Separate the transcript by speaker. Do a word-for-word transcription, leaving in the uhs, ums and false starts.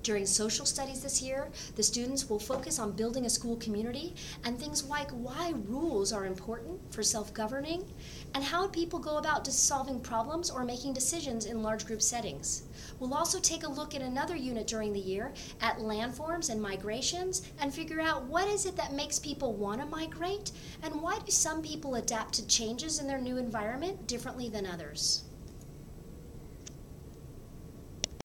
Speaker 1: During social studies this year, the students will focus on building a school community and things like why rules are important for self-governing and how people go about solving problems or making decisions in large group settings. We'll also take a look at another unit during the year at landforms and migrations and figure out what is it that makes people want to migrate and why do some people adapt to changes in their new environment differently than others.